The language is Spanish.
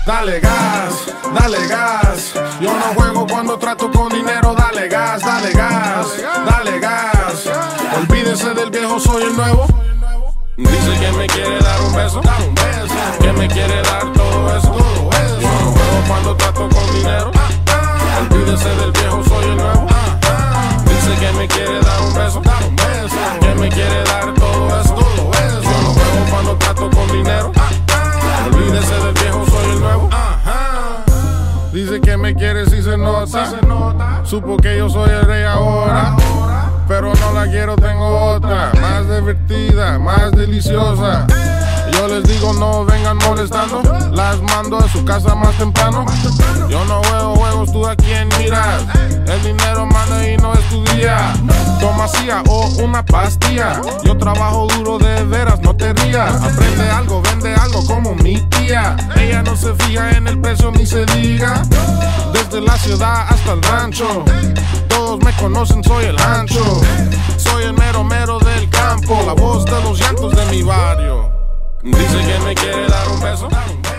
Dale gas, dale gas. Yo no juego cuando trato con dinero. Dale gas, dale gas, dale gas. Olvídese del viejo, soy el nuevo. Dice que me quiere dar un beso, que me quiere dar todo eso. Yo no juego cuando trato con dinero. Olvídese del viejo, soy el nuevo. Dice que me quiere dar un beso, que me quiere dar todo eso. Yo no juego cuando trato con dinero. Olvídese del viejo, soy el nuevo. Dice que me quiere si se nota. Supo que yo soy el rey ahora, pero no la quiero, tengo otra, más divertida, más deliciosa. Yo les digo no vengan molestando, las mando a su casa más temprano. Yo no juego juegos, tú a quién miras. El dinero manda y no es tu día. Tomasía o una pastilla. Yo trabajo duro de veras, no te rías. Aprende algo, vende algo como mi tía. Ella no se fija en el precio ni se diga. Desde la ciudad hasta el rancho, todos me conocen, soy el ancho. Soy el mero mero del campo, la voz de los llantos de mi barrio. Dice que me quiere dar un beso,